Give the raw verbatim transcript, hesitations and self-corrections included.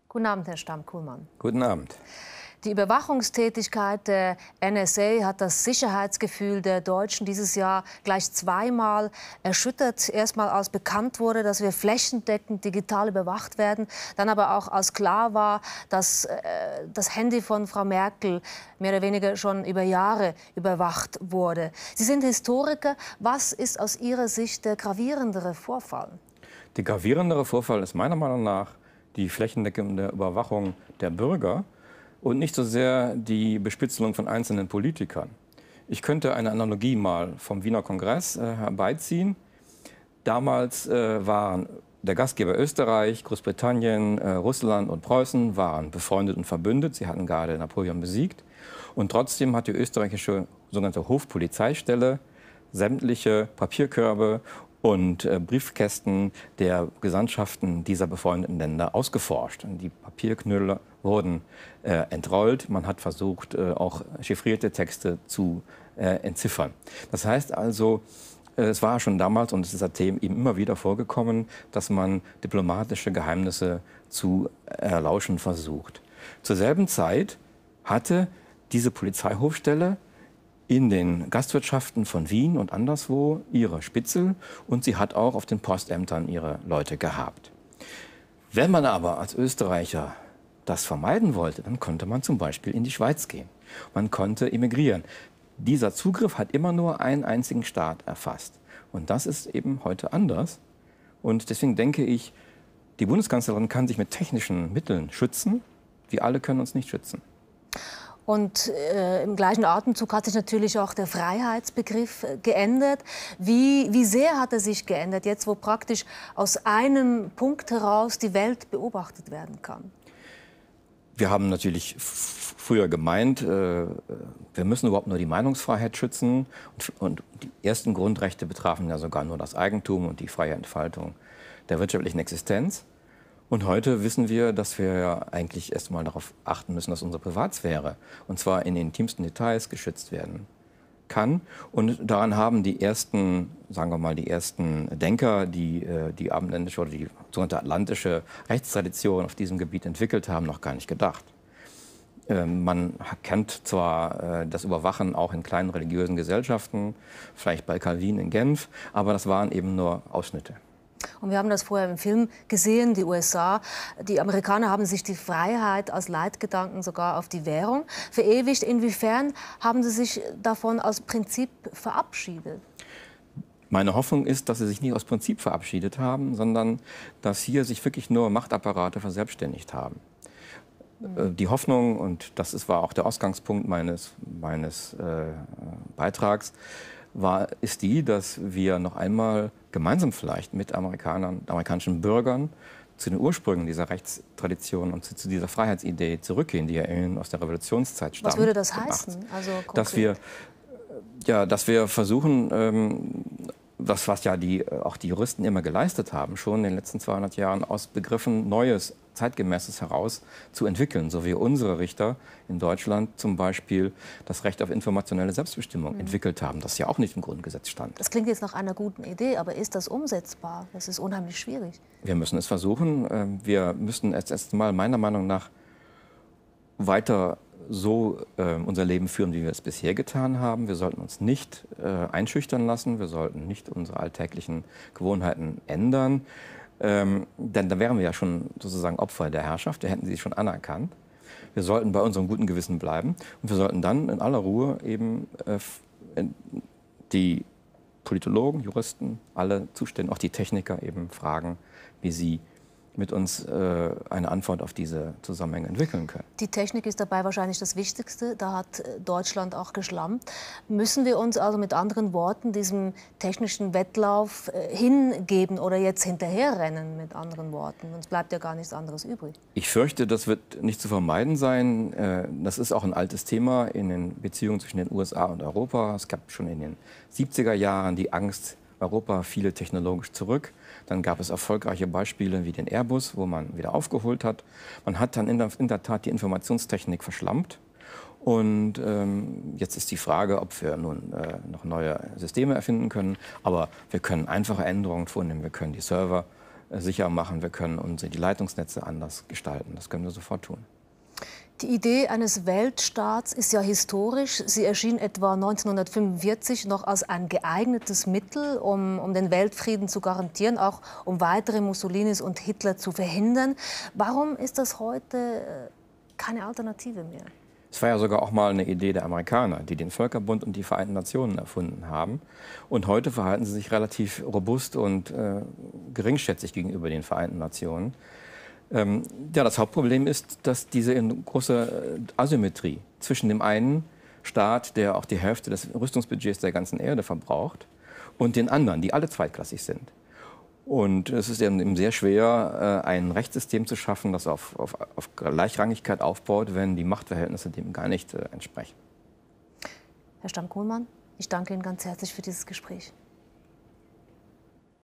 Guten Abend, Herr Stamm-Kuhlmann. Guten Abend. Die Überwachungstätigkeit der N S A hat das Sicherheitsgefühl der Deutschen dieses Jahr gleich zweimal erschüttert. Erstmal als bekannt wurde, dass wir flächendeckend digital überwacht werden, dann aber auch als klar war, dass äh, das Handy von Frau Merkel mehr oder weniger schon über Jahre überwacht wurde. Sie sind Historiker. Was ist aus Ihrer Sicht der gravierendere Vorfall? Der gravierendere Vorfall ist meiner Meinung nach die flächendeckende Überwachung der Bürger und nicht so sehr die Bespitzelung von einzelnen Politikern. Ich könnte eine Analogie mal vom Wiener Kongress äh, herbeiziehen. Damals äh, waren der Gastgeber Österreich, Großbritannien, äh, Russland und Preußen waren befreundet und verbündet. Sie hatten gerade Napoleon besiegt. Und trotzdem hat die österreichische sogenannte Hofpolizeistelle sämtliche Papierkörbe und äh, Briefkästen der Gesandtschaften dieser befreundeten Länder ausgeforscht. Und die Papierknülle wurden äh, entrollt. Man hat versucht, äh, auch chiffrierte Texte zu äh, entziffern. Das heißt also, äh, es war schon damals und es ist seitdem eben immer wieder vorgekommen, dass man diplomatische Geheimnisse zu erlauschen versucht. Zur selben Zeit hatte diese Polizeihofstelle in den Gastwirtschaften von Wien und anderswo ihre Spitzel und sie hat auch auf den Postämtern ihre Leute gehabt. Wenn man aber als Österreicher das vermeiden wollte, dann konnte man zum Beispiel in die Schweiz gehen. Man konnte emigrieren. Dieser Zugriff hat immer nur einen einzigen Staat erfasst. Und das ist eben heute anders. Und deswegen denke ich, die Bundeskanzlerin kann sich mit technischen Mitteln schützen. Wir alle können uns nicht schützen. Und äh, im gleichen Atemzug hat sich natürlich auch der Freiheitsbegriff äh, geändert. Wie, wie sehr hat er sich geändert, jetzt wo praktisch aus einem Punkt heraus die Welt beobachtet werden kann? Wir haben natürlich früher gemeint, äh, wir müssen überhaupt nur die Meinungsfreiheit schützen. Und, und die ersten Grundrechte betrafen ja sogar nur das Eigentum und die freie Entfaltung der wirtschaftlichen Existenz. Und heute wissen wir, dass wir ja eigentlich erst mal darauf achten müssen, dass unsere Privatsphäre, und zwar in den intimsten Details, geschützt werden kann. Und daran haben die ersten, sagen wir mal, die ersten Denker, die die abendländische oder die sogenannte atlantische Rechtstradition auf diesem Gebiet entwickelt haben, noch gar nicht gedacht. Man kennt zwar das Überwachen auch in kleinen religiösen Gesellschaften, vielleicht bei Calvin in Genf, aber das waren eben nur Ausschnitte. Und wir haben das vorher im Film gesehen, die U S A. Die Amerikaner haben sich die Freiheit als Leitgedanken sogar auf die Währung verewigt. Inwiefern haben sie sich davon als Prinzip verabschiedet? Meine Hoffnung ist, dass sie sich nicht aus Prinzip verabschiedet haben, sondern dass hier sich wirklich nur Machtapparate verselbstständigt haben. Mhm. Die Hoffnung, und das ist, war auch der Ausgangspunkt meines, meines äh, Beitrags, war, ist die, dass wir noch einmal gemeinsam vielleicht mit Amerikanern, amerikanischen Bürgern zu den Ursprüngen dieser Rechtstradition und zu, zu dieser Freiheitsidee zurückgehen, die ja aus der Revolutionszeit stammt. Was würde das heißen? Also dass wir, ja, dass wir versuchen, ähm, das, was ja die, auch die Juristen immer geleistet haben, schon in den letzten zweihundert Jahren, aus Begriffen Neues, Zeitgemäßes heraus zu entwickeln. So wie unsere Richter in Deutschland zum Beispiel das Recht auf informationelle Selbstbestimmung mhm. entwickelt haben, das ja auch nicht im Grundgesetz stand. Das klingt jetzt nach einer guten Idee, aber ist das umsetzbar? Das ist unheimlich schwierig. Wir müssen es versuchen. Wir müssen erst erst mal meiner Meinung nach weiter so äh, unser Leben führen, wie wir es bisher getan haben. Wir sollten uns nicht äh, einschüchtern lassen. Wir sollten nicht unsere alltäglichen Gewohnheiten ändern. Ähm, denn da wären wir ja schon sozusagen Opfer der Herrschaft. Wir hätten sie schon anerkannt. Wir sollten bei unserem guten Gewissen bleiben. Und wir sollten dann in aller Ruhe eben äh, die Politologen, Juristen, alle Zuständigen, auch die Techniker eben fragen, wie sie mit uns äh, eine Antwort auf diese Zusammenhänge entwickeln können. Die Technik ist dabei wahrscheinlich das Wichtigste. Da hat Deutschland auch geschlampt. Müssen wir uns also mit anderen Worten diesem technischen Wettlauf äh, hingeben oder jetzt hinterherrennen mit anderen Worten? Uns bleibt ja gar nichts anderes übrig. Ich fürchte, das wird nicht zu vermeiden sein. Äh, das ist auch ein altes Thema in den Beziehungen zwischen den U S A und Europa. Es gab schon in den siebziger Jahren die Angst, Europa fiele technologisch zurück. Dann gab es erfolgreiche Beispiele wie den Airbus, wo man wieder aufgeholt hat. Man hat dann in der, in der Tat die Informationstechnik verschlampt. Und ähm, jetzt ist die Frage, ob wir nun äh, noch neue Systeme erfinden können. Aber wir können einfache Änderungen vornehmen. Wir können die Server äh, sicher machen, wir können unsere, die Leitungsnetze anders gestalten. Das können wir sofort tun. Die Idee eines Weltstaats ist ja historisch. Sie erschien etwa neunzehnhundertfünfundvierzig noch als ein geeignetes Mittel, um, um den Weltfrieden zu garantieren, auch um weitere Mussolinis und Hitler zu verhindern. Warum ist das heute keine Alternative mehr? Es war ja sogar auch mal eine Idee der Amerikaner, die den Völkerbund und die Vereinten Nationen erfunden haben. Und heute verhalten sie sich relativ robust und äh, geringschätzig gegenüber den Vereinten Nationen. Ähm, ja, das Hauptproblem ist, dass diese große Asymmetrie zwischen dem einen Staat, der auch die Hälfte des Rüstungsbudgets der ganzen Erde verbraucht, und den anderen, die alle zweitklassig sind. Und es ist eben sehr schwer, ein Rechtssystem zu schaffen, das auf, auf, auf Gleichrangigkeit aufbaut, wenn die Machtverhältnisse dem gar nicht entsprechen. Herr Stamm-Kuhlmann, ich danke Ihnen ganz herzlich für dieses Gespräch.